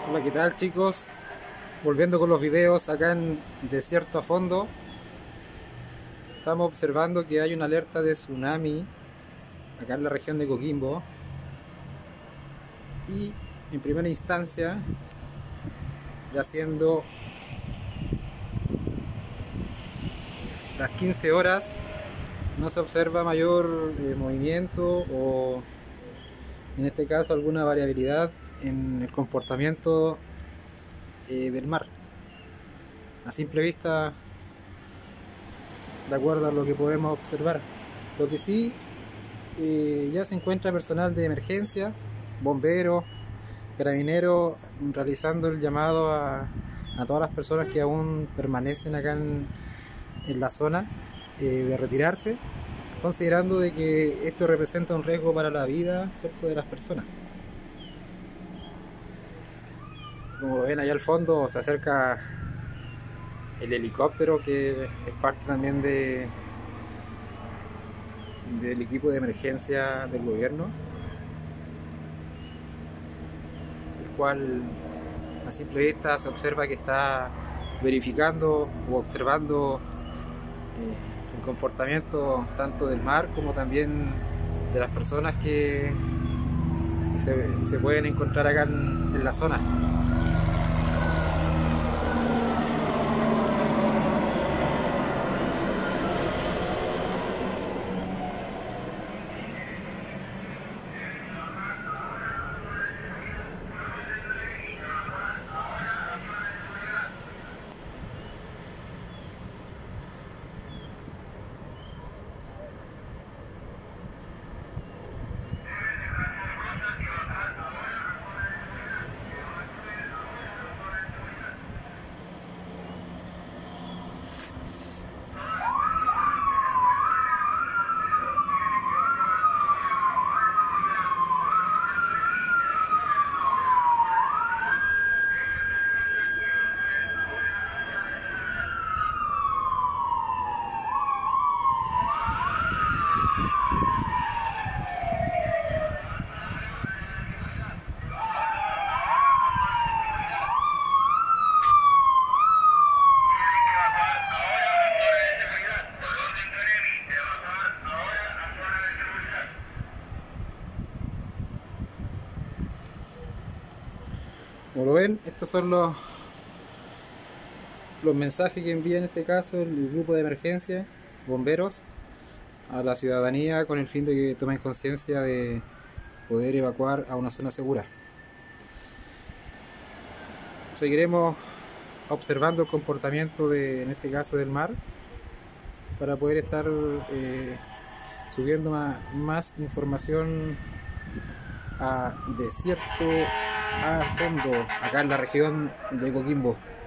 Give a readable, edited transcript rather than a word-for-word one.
Hola, ¿qué tal, chicos? Volviendo con los videos acá en Desierto a Fondo, estamos observando que hay una alerta de tsunami acá en la región de Coquimbo y en primera instancia, ya siendo las 15 horas, no se observa mayor movimiento o en este caso alguna variabilidad en el comportamiento del mar. A simple vista, de acuerdo a lo que podemos observar. Lo que sí, ya se encuentra personal de emergencia, bomberos, carabineros, realizando el llamado a todas las personas que aún permanecen acá en la zona, de retirarse, considerando de que esto representa un riesgo para la vida, ¿cierto?, de las personas. Como ven, allá al fondo se acerca el helicóptero, que es parte también del equipo de emergencia del gobierno, el cual a simple vista se observa que está verificando o observando el comportamiento tanto del mar como también de las personas que se pueden encontrar acá en la zona. Como lo ven, estos son los mensajes que envía en este caso el grupo de emergencia, bomberos, a la ciudadanía con el fin de que tomen conciencia de poder evacuar a una zona segura. Seguiremos observando el comportamiento en este caso del mar, para poder estar subiendo más información a Desierto a Fondo, acá en la región de Coquimbo.